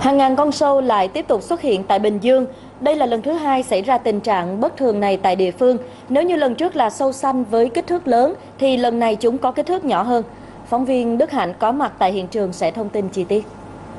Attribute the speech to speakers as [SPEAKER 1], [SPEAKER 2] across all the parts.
[SPEAKER 1] Hàng ngàn con sâu lại tiếp tục xuất hiện tại Bình Dương. Đây là lần thứ hai xảy ra tình trạng bất thường này tại địa phương. Nếu như lần trước là sâu xanh với kích thước lớn, thì lần này chúng có kích thước nhỏ hơn. Phóng viên Đức Hạnh có mặt tại hiện trường sẽ thông tin chi tiết.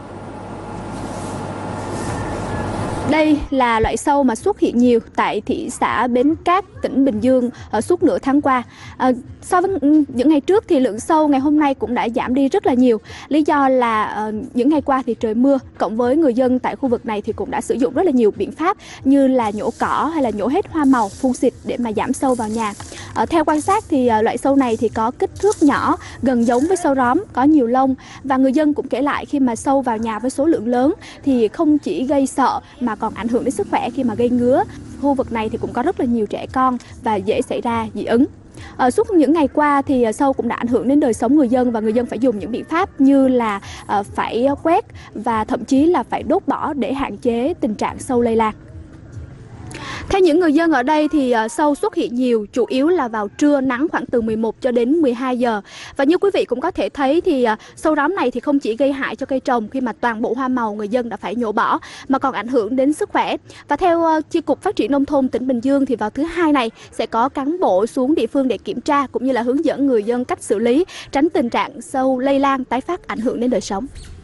[SPEAKER 2] Đây là loại sâu mà xuất hiện nhiều tại thị xã Bến Cát, tỉnh Bình Dương suốt nửa tháng qua. So với những ngày trước thì lượng sâu ngày hôm nay cũng đã giảm đi rất là nhiều. Lý do là những ngày qua thì trời mưa, cộng với người dân tại khu vực này thì cũng đã sử dụng rất là nhiều biện pháp như là nhổ cỏ hay là nhổ hết hoa màu, phun xịt để mà giảm sâu vào nhà. Theo quan sát thì loại sâu này thì có kích thước nhỏ, gần giống với sâu róm, có nhiều lông, và người dân cũng kể lại khi mà sâu vào nhà với số lượng lớn thì không chỉ gây sợ mà còn ảnh hưởng đến sức khỏe khi mà gây ngứa. Khu vực này thì cũng có rất là nhiều trẻ con và dễ xảy ra dị ứng. Suốt những ngày qua thì sâu cũng đã ảnh hưởng đến đời sống người dân, và người dân phải dùng những biện pháp như là phải quét và thậm chí là phải đốt bỏ để hạn chế tình trạng sâu lây lan. Theo những người dân ở đây thì sâu xuất hiện nhiều, chủ yếu là vào trưa, nắng khoảng từ 11 cho đến 12 giờ. Và như quý vị cũng có thể thấy thì sâu róm này thì không chỉ gây hại cho cây trồng khi mà toàn bộ hoa màu người dân đã phải nhổ bỏ, mà còn ảnh hưởng đến sức khỏe. Và theo Chi cục Phát triển Nông thôn tỉnh Bình Dương thì vào thứ Hai này sẽ có cán bộ xuống địa phương để kiểm tra cũng như là hướng dẫn người dân cách xử lý, tránh tình trạng sâu lây lan tái phát ảnh hưởng đến đời sống.